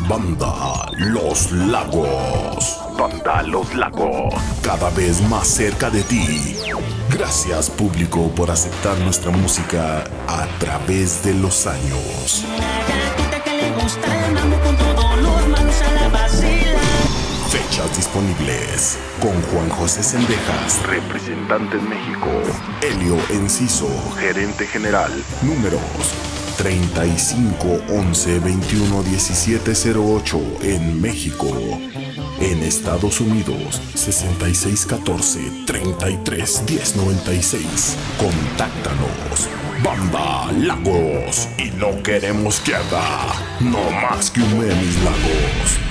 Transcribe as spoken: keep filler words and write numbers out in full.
Banda Los Lagos. Banda Los Lagos. Cada vez más cerca de ti. Gracias, público, por aceptar nuestra música a través de los años. Fechas disponibles. Con Juan José Cendejas, representante en México. Elio Enciso, gerente general. Números treinta y cinco, once, veintiuno, diecisiete, cero ocho en México. En Estados Unidos, sesenta y seis, catorce, treinta y tres, diez, noventa y seis. Contáctanos. Banda Lagos. Y no queremos que haga no más que hume mis lagos.